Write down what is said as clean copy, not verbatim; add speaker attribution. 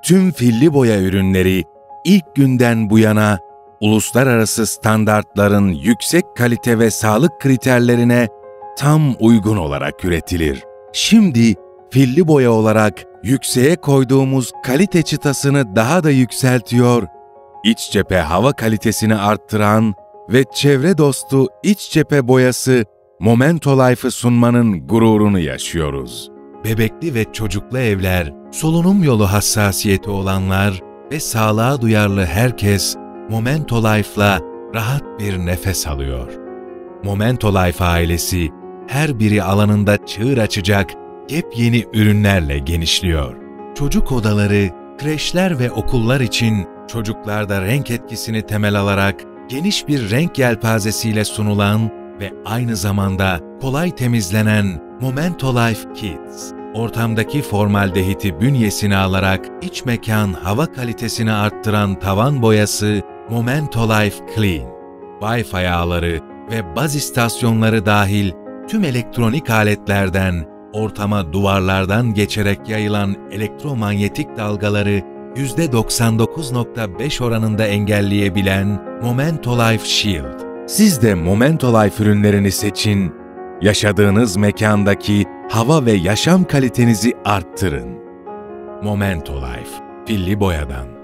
Speaker 1: tüm filli boya ürünleri ilk günden bu yana uluslararası standartların yüksek kalite ve sağlık kriterlerine tam uygun olarak üretilir. Şimdi filli boya olarak yükseğe koyduğumuz kalite çıtasını daha da yükseltiyor, iç cephe hava kalitesini arttıran ve çevre dostu iç cephe boyası Momento Life'ı sunmanın gururunu yaşıyoruz. Bebekli ve çocuklu evler, solunum yolu hassasiyeti olanlar ve sağlığa duyarlı herkes Momento Life'la rahat bir nefes alıyor. Momento Life ailesi her biri alanında çığır açacak yepyeni ürünlerle genişliyor. Çocuk odaları, kreşler ve okullar için çocuklarda renk etkisini temel alarak geniş bir renk yelpazesiyle sunulan ve aynı zamanda kolay temizlenen Momento Life Kids, ortamdaki formaldehiti bünyesine alarak iç mekan hava kalitesini arttıran tavan boyası Momento Life Clean, Wi-Fi ağları ve baz istasyonları dahil tüm elektronik aletlerden, ortama duvarlardan geçerek yayılan elektromanyetik dalgaları %99.5 oranında engelleyebilen Momento Life Shield. Siz de Momento Life ürünlerini seçin, yaşadığınız mekandaki hava ve yaşam kalitenizi arttırın. Momento Life, filli boyadan.